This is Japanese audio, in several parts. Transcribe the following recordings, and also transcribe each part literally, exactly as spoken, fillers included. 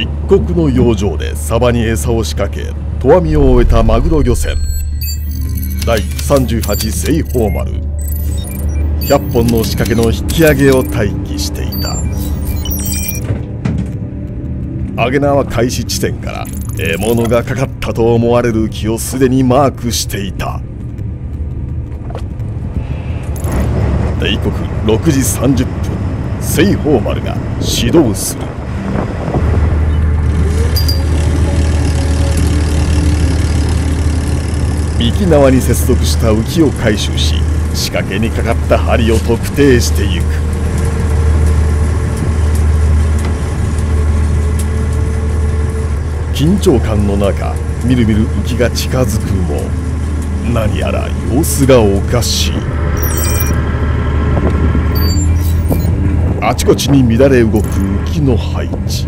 漆黒の洋上でサバに餌を仕掛け投網を終えたマグロ漁船だいさんじゅうはち西方丸。ひゃっぽんの仕掛けの引き上げを待機していた。アゲナは開始地点から獲物がかかったと思われる木をすでにマークしていた。定刻ろくじさんじゅっぷん、西方丸が始動する。幹縄に接続した浮きを回収し、仕掛けにかかった針を特定していく。緊張感の中、みるみる浮きが近づくも何やら様子がおかしい。あちこちに乱れ動く浮きの配置。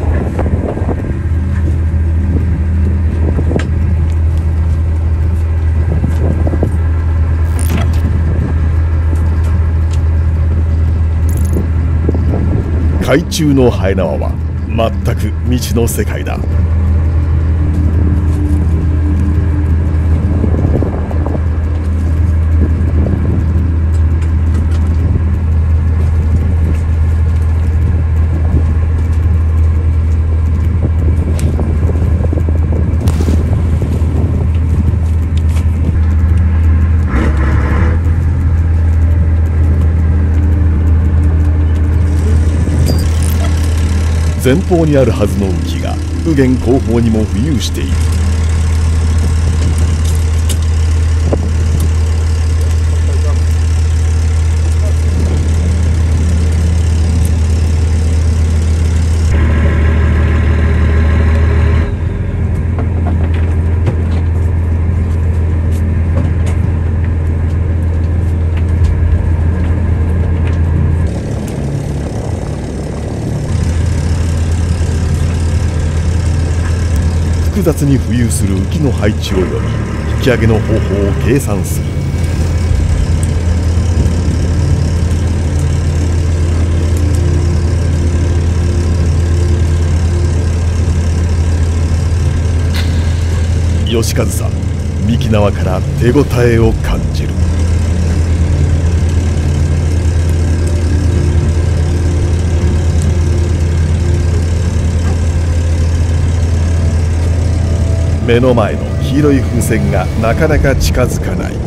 海中のハエ縄は全く未知の世界だ。前方にあるはずの浮きが右舷後方にも浮遊している。複雑に浮遊する浮きの配置を読み、引き上げの方法を計算する。吉和さん、幹縄から手応えを感じる。目の前の黄色い風船がなかなか近づかない。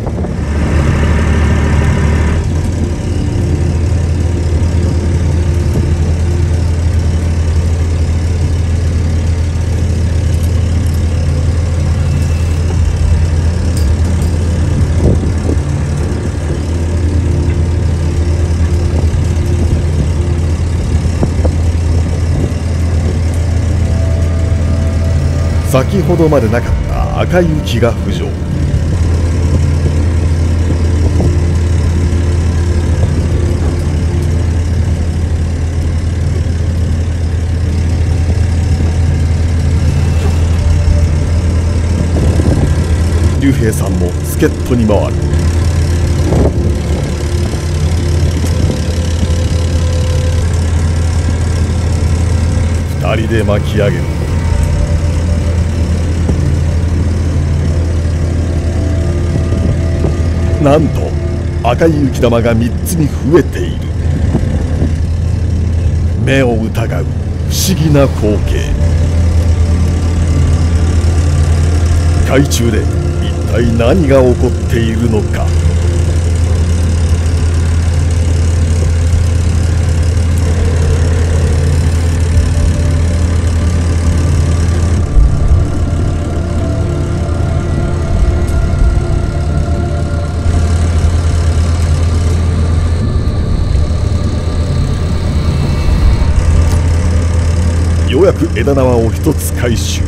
先ほどまでなかった赤い浮きが浮上。竜兵さんも助っ人に回る。二人で巻き上げる。なんと赤い浮き玉がみっつに増えている。目を疑う不思議な光景。海中で一体何が起こっているのか。ようやく枝縄を一つ回収。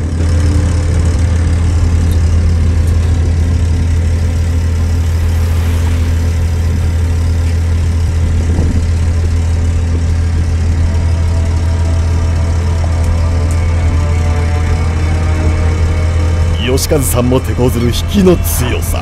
吉和さんも手こずる引きの強さ。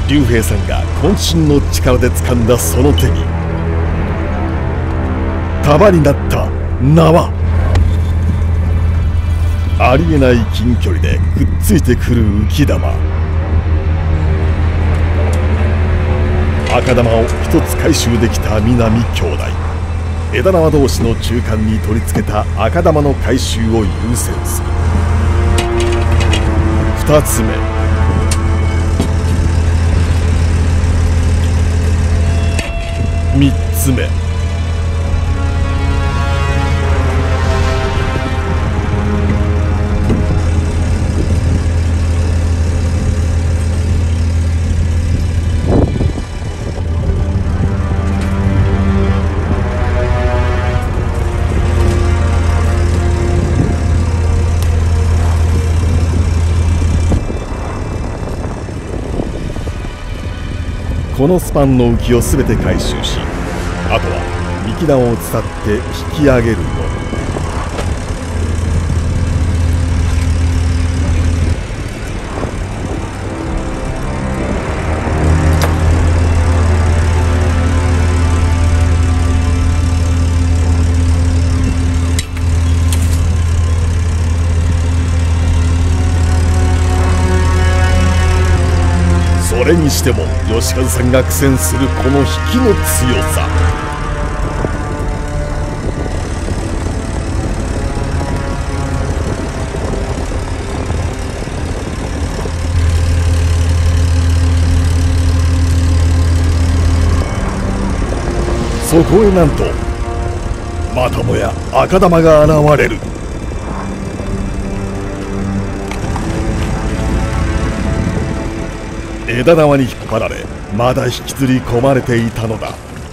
竜兵さんが渾身の力で掴んだその手に束になった縄。ありえない近距離でくっついてくる浮き玉。赤玉を一つ回収できた南兄弟。枝縄同士の中間に取り付けた赤玉の回収を優先する。二つ目、三つ目、このスパンの浮きを全て回収し、あとは幹縄を伝って引き上げるのみ。それにしても吉和さんが苦戦するこの引きの強さ。そこへなんとまたもや赤玉が現れる。枝縄に引っ張られ、まだ引きずり込まれていたのだ。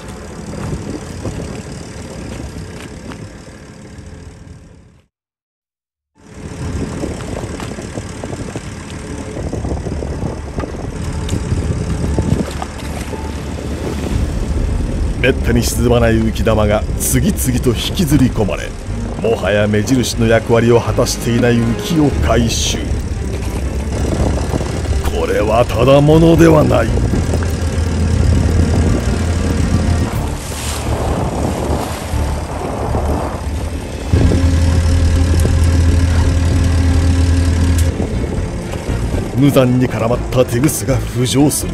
めったに沈まない浮き玉が次々と引きずり込まれ、もはや目印の役割を果たしていない浮きを回収。これはただものではない。無残に絡まったテグスが浮上する。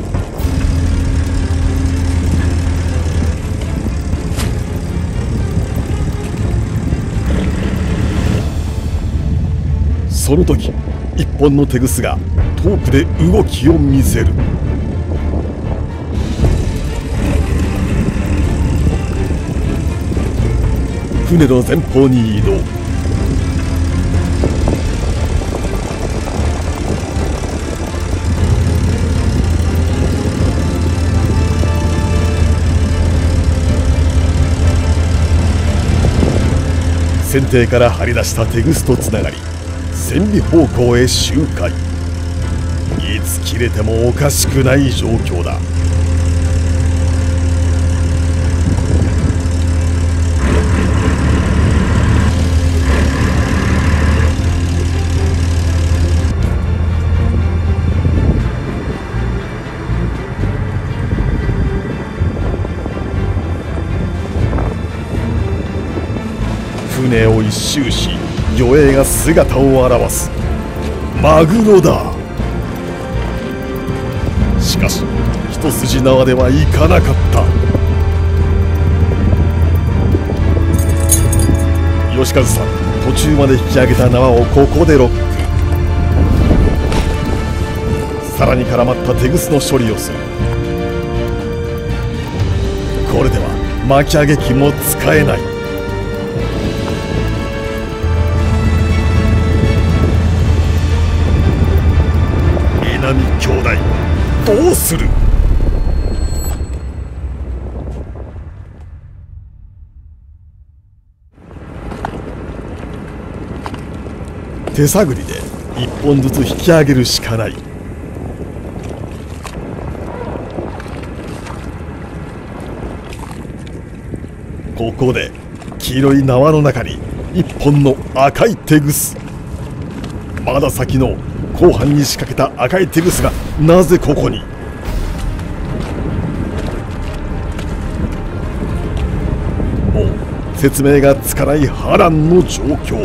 その時、一本のテグスが遠くで動きを見せる。船の前方に移動。船底から張り出したテグスとつながり、船尾方向へ周回。いつ切れてもおかしくない状況だ。船を一周し、魚影が姿を現す。マグロだ。しかし一筋縄ではいかなかった。吉和さん、途中まで引き上げた縄をここでロック。さらに絡まったテグスの処理をする。これでは巻き上げ機も使えない。南兄弟、どうする？手探りで一本ずつ引き上げるしかない。ここで黄色い縄の中に一本の赤いテグス。まだ先の後半に仕掛けた赤いテグスがなぜここに？ 説明がつかない波乱の状況。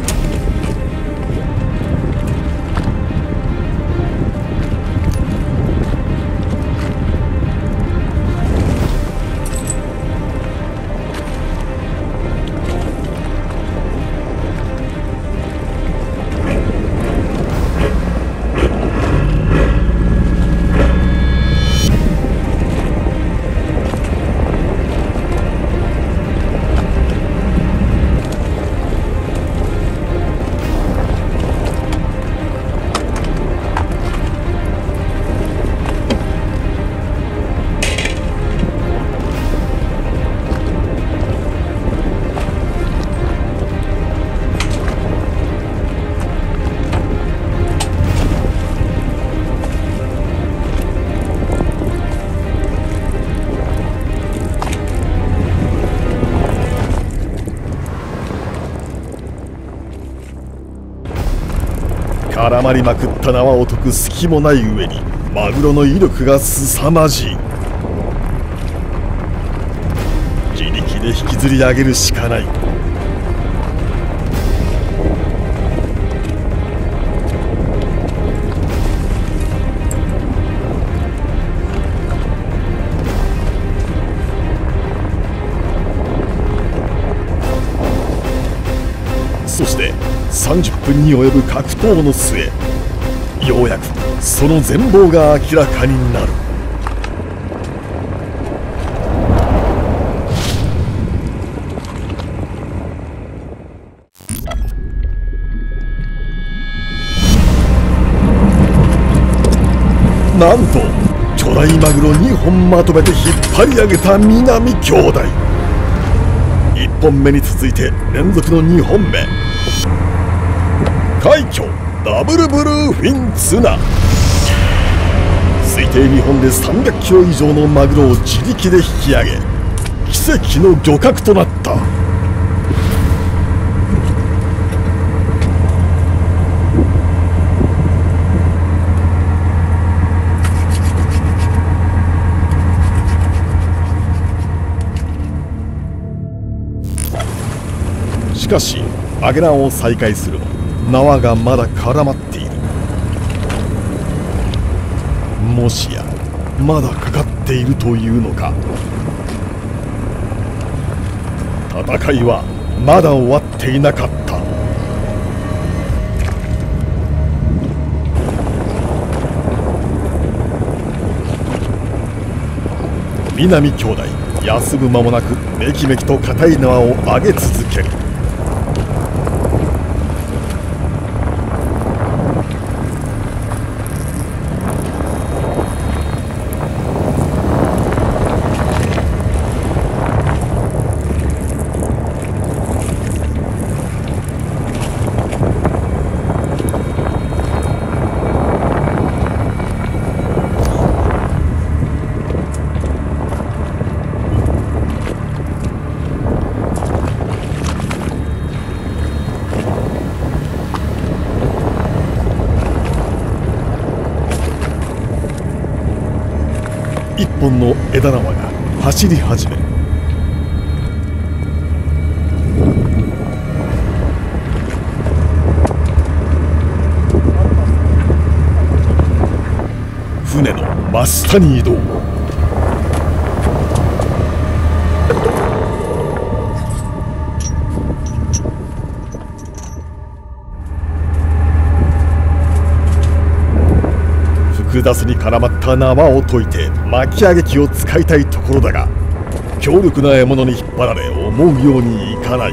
絡まりまくった縄を解く隙もない上にマグロの威力が凄まじい。自力で引きずり上げるしかない。そしてさんじゅっぷんに及ぶ格闘の末、ようやくその全貌が明らかになる。なんと巨大マグロにほんまとめて引っ張り上げた南兄弟。いっぽんめに続いて連続のにほんめ。快挙ダブルブルーフィンツナ。推定にほんでさんびゃくキロ以上のマグロを自力で引き上げ、奇跡の漁獲となった。しかし揚げ縄を再開するも縄がまだ絡まっている。もしやまだかかっているというのか。戦いはまだ終わっていなかった。南兄弟休む間もなくめきめきと硬い縄を上げ続ける。一本の枝縄が走り始める。船の真下に移動。複雑に絡まった縄を解いて巻き上げ機を使いたいところだが、強力な獲物に引っ張られ思うようにいかない。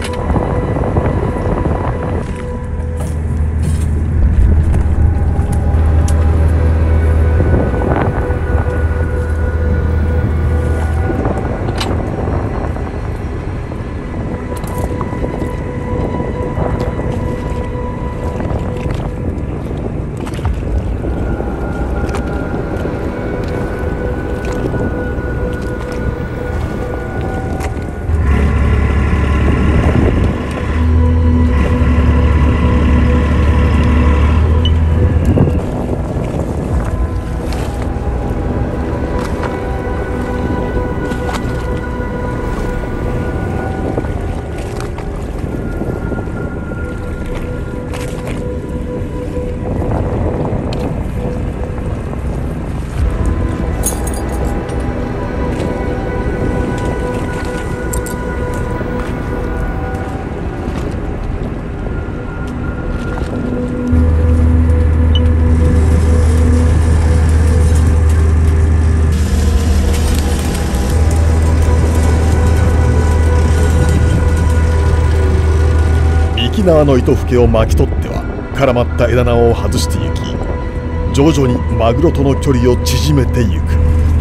縄の糸ふけを巻き取っては絡まった枝縄を外してゆき、徐々にマグロとの距離を縮めてゆく。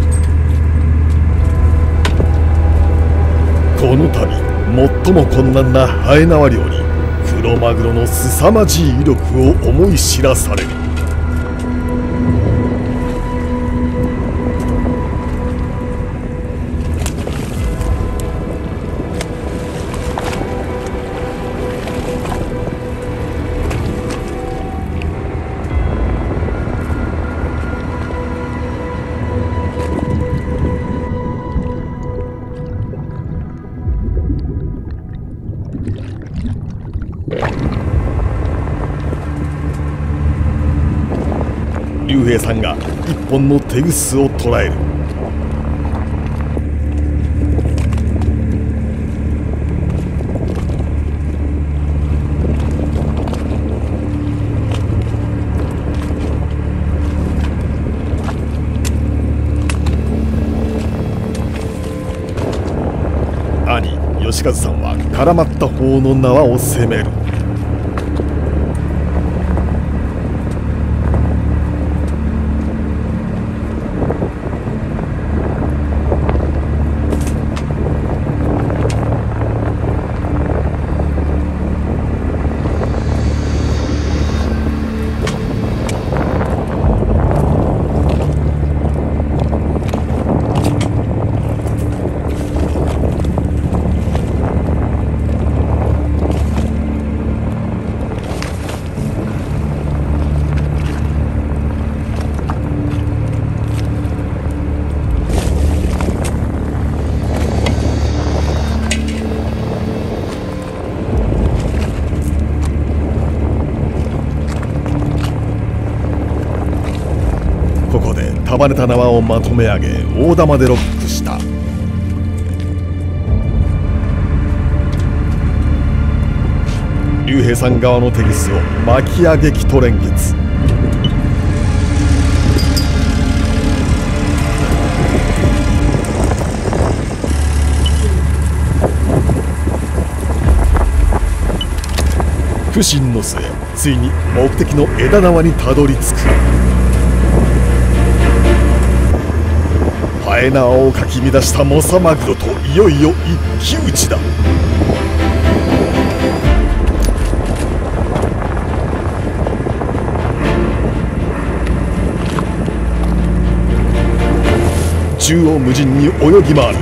この度最も困難なはえ縄漁にクロマグロの凄まじい威力を思い知らされる。竜兵さんが一本のテグスを捕らえる。兄義和さんは絡まった方の縄を攻める。ここで束ねた縄をまとめ上げ大玉でロックした。竜兵さん側のテグスを巻き上げきと連結。苦心の末ついに目的の枝縄にたどり着く。はえ縄をかき乱したモサマグロといよいよ一騎打ちだ。縦横無尽に泳ぎ回る。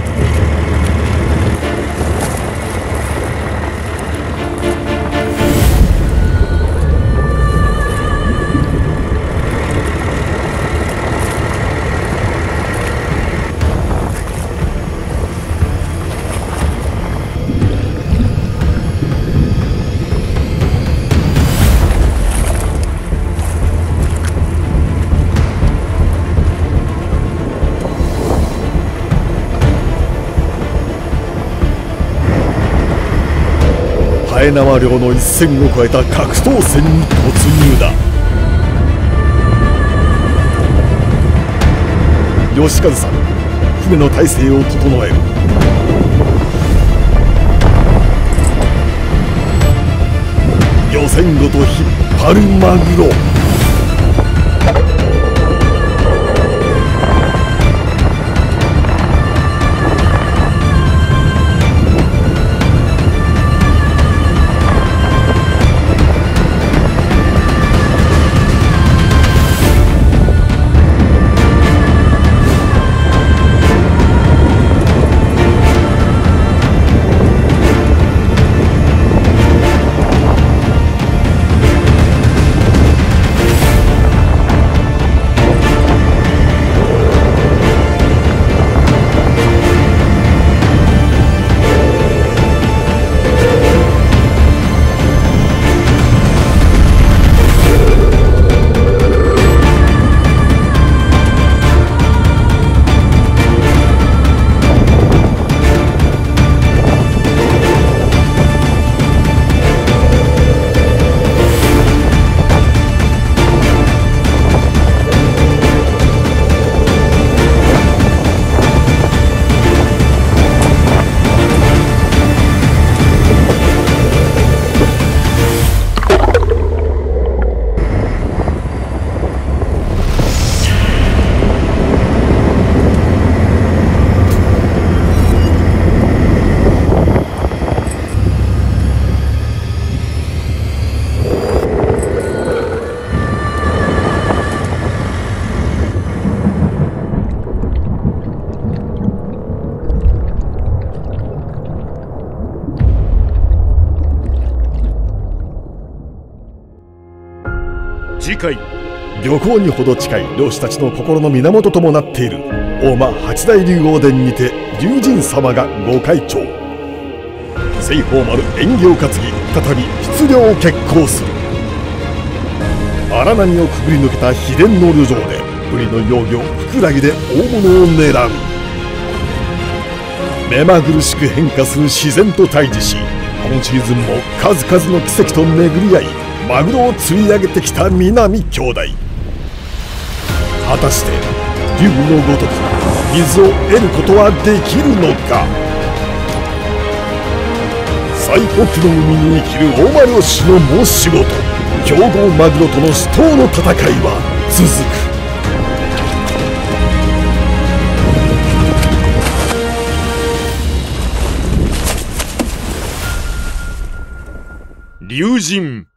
はえ縄漁の一線を越えた格闘戦に突入だ。義和さん、船の体勢を整える。漁船ごと引っ張るマグロ。 戦い。 漁港にほど近い漁師たちの心の源ともなっている大間八大竜王殿にて龍神様がご開帳。西方丸縁起を担ぎ再び出漁を決行する。荒波をくぐり抜けた秘伝の旅情でブリの幼魚フクラギで大物を狙う。目まぐるしく変化する自然と対峙し、今シーズンも数々の奇跡と巡り合いマグロを釣り上げてきた南兄弟。果たして竜のごとく水を得ることはできるのか。最北の海に生きる大間漁師の申し子と強豪マグロとの死闘の戦いは続く。 龍神。